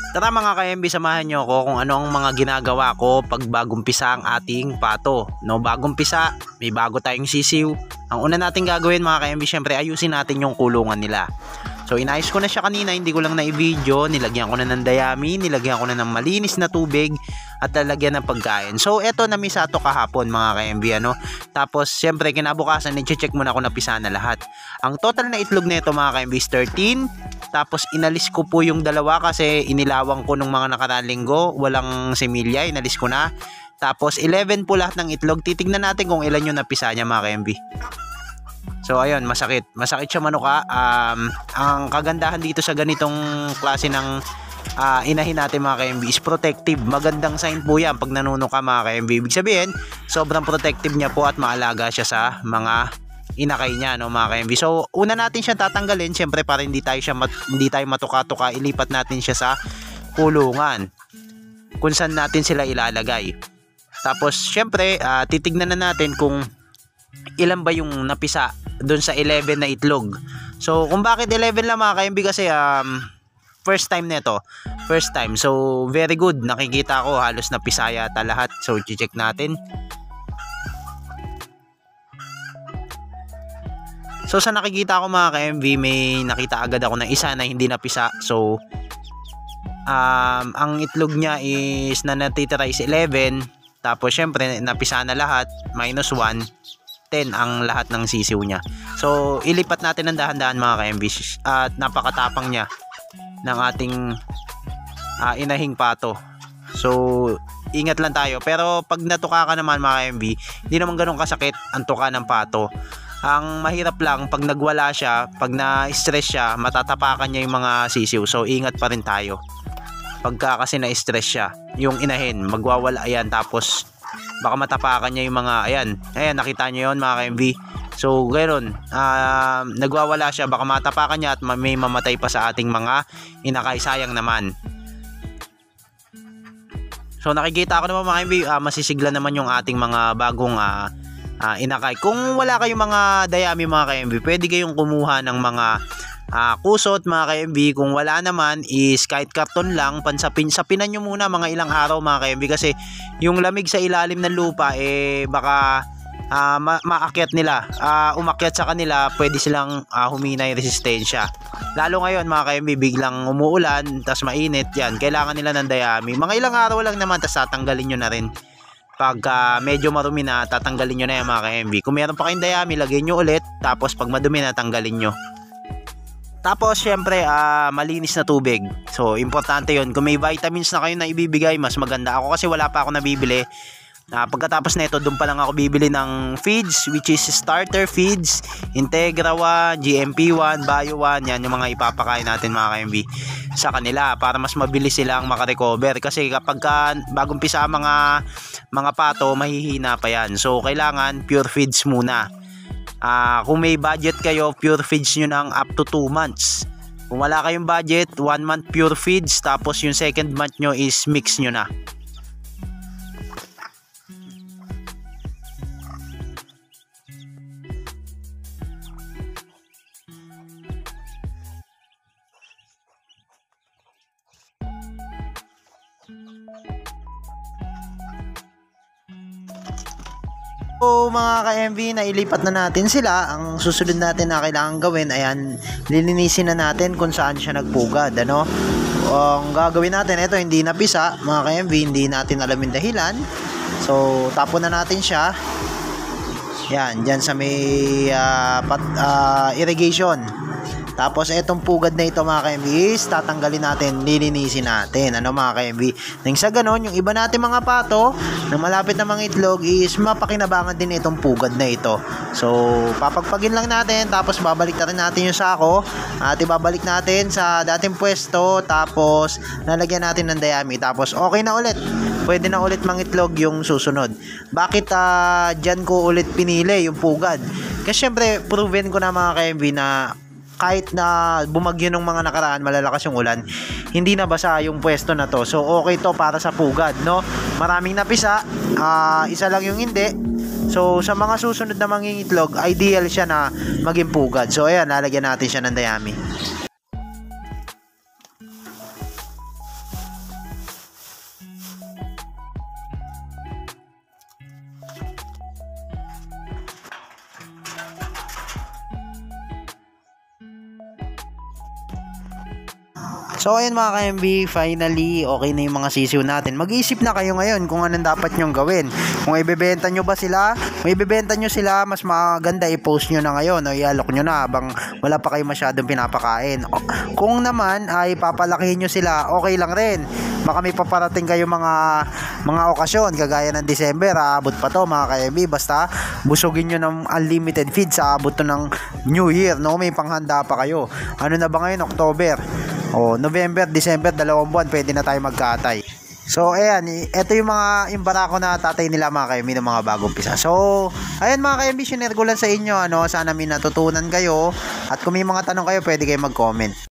Tara mga ka-MB, samahan nyo ako kung ano ang mga ginagawa ko pag bagong pisa ang ating pato. No, bagong pisa, may bago tayong sisiw. Ang una natin gagawin mga ka-MB, syempre ayusin natin yung kulungan nila. So inayos ko na siya kanina, hindi ko lang na-video, nilagyan ko na ng dayami, nilagyan ko na ng malinis na tubig at lalagyan ng pagkain. So eto, namisa to kahapon mga ka-MB, ano. Tapos syempre kinabukasan, i-check muna kung napisa na lahat. Ang total na itlog nito mga ka-MB is 13. Tapos inalis ko po yung dalawa kasi inilawang ko nung mga nakaraang linggo, walang semilya, inalis ko na. Tapos 11 po lahat ng itlog. Titignan natin kung ilan yung napisa niya mga ka-MB. So ayun, masakit siya manuka. Ang kagandahan dito sa ganitong klase ng inahin natin mga ka-MB is protective. Magandang sign po yan pag nanunuka mga ka-MB. Ibig sabihin, sobrang protective niya po at maalaga siya sa mga inakay niya, no mga ka-MB. So una natin siya tatanggalin, syempre para hindi tayo matuka-tuka, ilipat natin siya sa kulungan kung saan natin sila ilalagay. Tapos syempre titignan na natin kung ilan ba yung napisa doon sa 11 na itlog. So kung bakit 11 lang mga ka-MB, kasi first time nito, so very good, nakikita ko halos napisa yata lahat. So i-check natin. So sa nakikita ko mga ka-MV, may nakita agad ako na isa na hindi napisa. So ang itlog niya is na natitira is 11. Tapos syempre napisa na lahat, minus 1, 10 ang lahat ng sisiw niya. So ilipat natin ng dahan-dahan mga ka-MV. At napakatapang niya ng ating inahing pato. So ingat lang tayo. Pero pag natuka ka naman mga ka-MV, hindi naman ganun kasakit ang tuka ng pato. Ang mahirap lang pag nagwala siya, pag na-stress siya, matatapakan niya yung mga sisiw. So ingat pa rin tayo. Pagka kasi na-stress siya, yung inahin, magwawala yan. Tapos baka matapakan niya yung mga, ayan, nakita niyo yon mga ka-MV. So ganoon, nagwawala siya, baka matapakan niya at may mamatay pa sa ating mga inakay. Sayang naman. So nakikita ko naman mga ka-MV, masisigla naman yung ating mga bagong inakay. Kung wala kayong mga dayami mga ka-MV, pwede kayong kumuha ng mga kusot mga ka-MV. Kung wala naman is kahit karton lang, sapinan nyo muna mga ilang araw mga ka-MV, kasi yung lamig sa ilalim ng lupa baka maakyat nila, umakyat sa kanila, pwede silang huminay resistensya. Lalo ngayon mga ka-MV, biglang umuulan tas mainit, yan, kailangan nila ng dayami. Mga ilang araw lang naman, tas tatanggalin nyo na rin. Pag medyo marumi na, tatanggalin nyo na yan mga ka-MV. Kung meron pa kayong dayami, lagay nyo ulit. Tapos pag madumi na, tanggalin nyo. Tapos syempre malinis na tubig. So importante yon. Kung may vitamins na kayo na ibibigay, mas maganda. Ako kasi wala pa ako nabibili. Pagkatapos nito, doon pa lang ako bibili ng feeds, which is starter feeds, Integra 1, GMP 1, Bio 1. Yan yung mga ipapakain natin mga ka-MV sa kanila para mas mabilis silang makarecover. Kasi kapag bagong pisa mga pato, mahihina pa yan. So kailangan pure feeds muna. Kung may budget kayo, pure feeds nyo ng up to 2 months. Kung wala kayong budget, 1 month pure feeds, tapos yung second month nyo is mix nyo na. So mga ka-MV, nailipat na natin sila. Ang susunod natin na kailangan gawin, ayan, lilinisin na natin kung saan siya nagpugad, ano. Ang gagawin natin, ito hindi napisa mga ka-MV, hindi natin alam yung dahilan. So tapon na natin siya. Yan, dyan sa may irrigation. Tapos etong pugad na ito mga ka-MV is tatanggalin natin, lilinisin natin, ano mga ka-MV. Nang sa ganon, yung iba natin mga pato na malapit na mga itlog is mapakinabangan din itong pugad na ito. So papagpagin lang natin, tapos babalik na rin natin yung sako at ibabalik natin sa dating pwesto. Tapos lalagyan natin ng dayami, tapos okay na ulit. Pwede na ulit mangitlog yung susunod. Bakit dyan ko ulit pinili yung pugad? Kasi syempre proven ko na mga ka-MV na kahit na bumagyo ng mga nakaraan, malalakas yung ulan, hindi na basa yung pwesto na to. So okay to para sa pugad, no? Maraming napisa, isa lang yung hindi. So sa mga susunod na mangingitlog, ideal siya na maging pugad. So ayan, lalagyan natin siya ng dayami. So ayun mga ka-MB, finally okay na yung mga sisiw natin. Mag-iisip na kayo ngayon kung anong dapat nyong gawin. Kung ibebenta nyo ba sila, kung ibebenta nyo sila, mas maganda i-post nyo na ngayon o i-alok nyo na habang wala pa kayo masyadong pinapakain. Kung naman ay papalakihin nyo sila, okay lang rin. Baka may paparating kayo mga okasyon kagaya ng December, aabot pa to mga ka-MB. Basta busugin nyo ng unlimited feed sa abot to ng New Year, no? May panghanda pa kayo. Ano na ba ngayon? October. November, December, 2 buwan, pwede na tayo magkatay. So, ayan, ito yung barako na tatay nila mga ka-MB ng mga bagong pisa. So, ayan mga ka-MB, sinare ko lang sa inyo, sana may natutunan kayo. At kung may mga tanong kayo, pwede kayo mag-comment.